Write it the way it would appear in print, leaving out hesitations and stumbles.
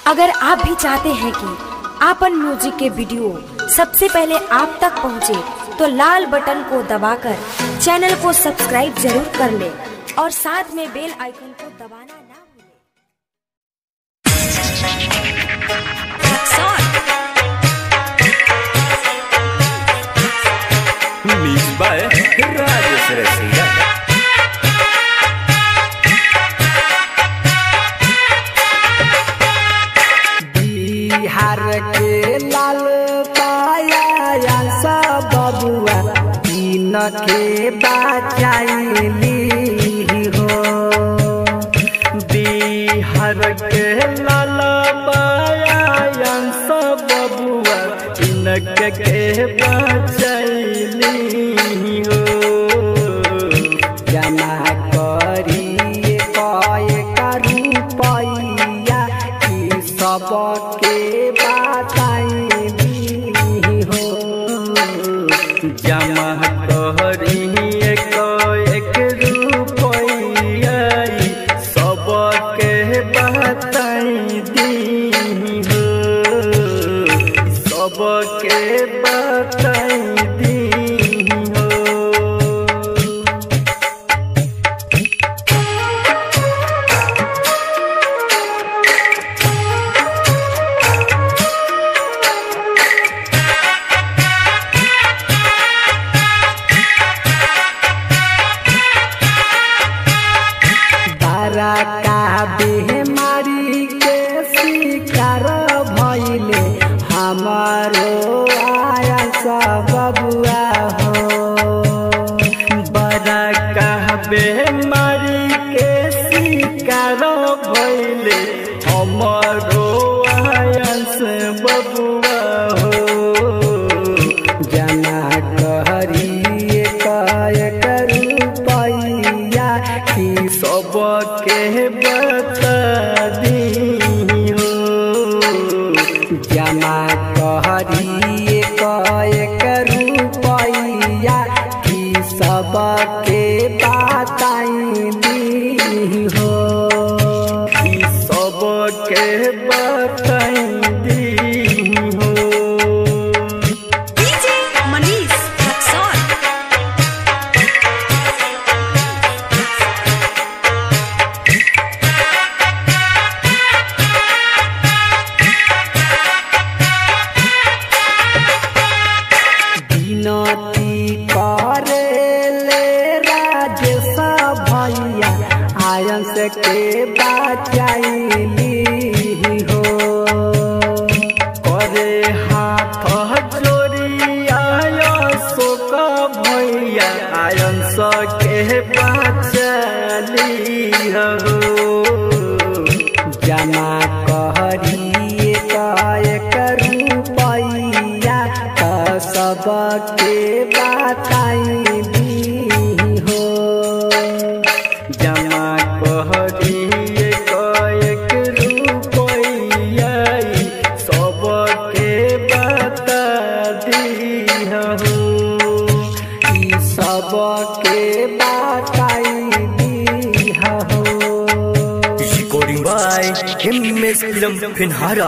अगर आप भी चाहते हैं कि आपन म्यूजिक के वीडियो सबसे पहले आप तक पहुंचे, तो लाल बटन को दबाकर चैनल को सब्सक्राइब जरूर कर ले और साथ में बेल आइकन को दबाना ना भूलें। Mixed by Rajesh Rasiya। Bihar के लाल पाया सब बबुआ तीन के बचाइली हो। बिहार के लाल पाया सब बबुआ तीन के बचैली हो। जमा करिए कय रुपैया की सबके बताइली हो। जमा करिए एक रुपैया सबके बताई दी हो। सबके बताई दी हो। का बीमारी के शिकार भइले हमारो आया सब बबुआ हो। बड़ा का बीमारी के शिकार भइले हमारो आयस बबुआ हो। जना कहरिए कय रुपैया की सबके बता दी हो। जमा कहरिए कय रुपैया की सबके बताई दी हो। सबके बताई दी हो। विनती करेले राजेश भैया आयंस के बचाइली हो। करे हाथ जोड़ी शोक भैया आयंस के बचली हो। जमा कहरिए कय रुपैया तो सबके बताई दी हो। जमा कहरिए एक रुपैया सबके बता दी हो। सबके बताई दी हो। Recording by MS Film Finhara।